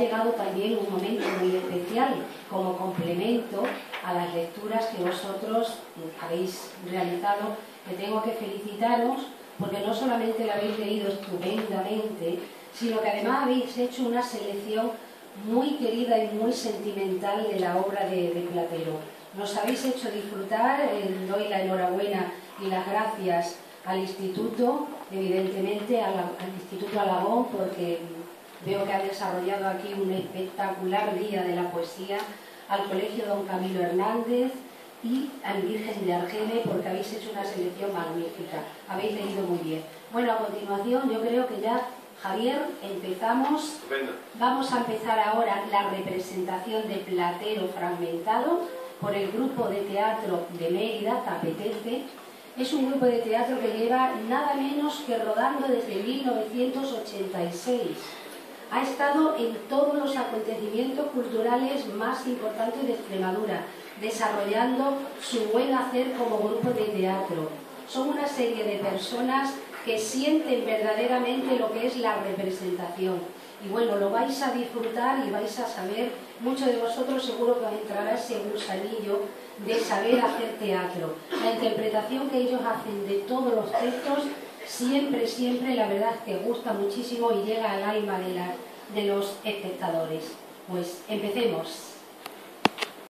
llegado también un momento muy especial como complemento a las lecturas que vosotros habéis realizado, que tengo que felicitaros porque no solamente la habéis leído estupendamente, sino que además habéis hecho una selección muy querida y muy sentimental de la obra de Platero. Nos habéis hecho disfrutar, doy la enhorabuena y las gracias al Instituto, evidentemente al Instituto Alagón, porque veo que ha desarrollado aquí un espectacular día de la poesía, al Colegio Don Camilo Hernández y al Virgen de Argene, porque habéis hecho una selección magnífica, habéis leído muy bien. Bueno, a continuación yo creo que ya, Javier, empezamos. Vamos a empezar ahora la representación de Platero fragmentado por el grupo de teatro de Mérida, Tapetece. Es un grupo de teatro que lleva nada menos que rodando desde 1986. Ha estado en todos los acontecimientos culturales más importantes de Extremadura, desarrollando su buen hacer como grupo de teatro. Son una serie de personas que sienten verdaderamente lo que es la representación. Y bueno, lo vais a disfrutar y vais a saber, muchos de vosotros seguro que os entrará ese gusanillo de saber hacer teatro. La interpretación que ellos hacen de todos los textos siempre, siempre, la verdad es que gusta muchísimo y llega al alma de los espectadores. Pues empecemos.